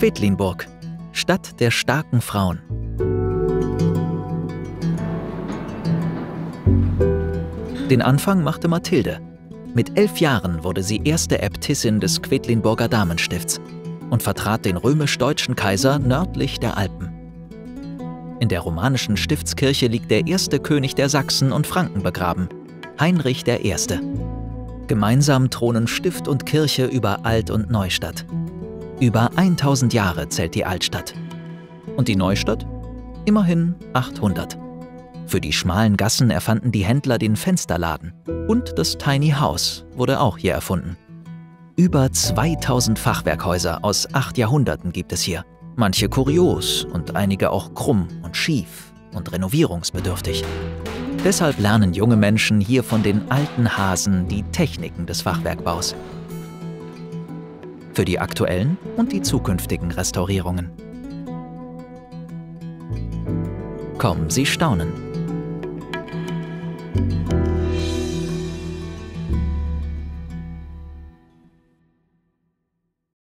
Quedlinburg, Stadt der starken Frauen. Den Anfang machte Mathilde. Mit 11 Jahren wurde sie erste Äbtissin des Quedlinburger Damenstifts und vertrat den römisch-deutschen Kaiser nördlich der Alpen. In der romanischen Stiftskirche liegt der erste König der Sachsen und Franken begraben, Heinrich I. Gemeinsam thronen Stift und Kirche über Alt- und Neustadt. Über 1000 Jahre zählt die Altstadt. Und die Neustadt? Immerhin 800. Für die schmalen Gassen erfanden die Händler den Fensterladen. Und das Tiny House wurde auch hier erfunden. Über 2000 Fachwerkhäuser aus 8 Jahrhunderten gibt es hier. Manche kurios und einige auch krumm und schief und renovierungsbedürftig. Deshalb lernen junge Menschen hier von den alten Hasen die Techniken des Fachwerkbaus. Für die aktuellen und die zukünftigen Restaurierungen. Kommen Sie staunen.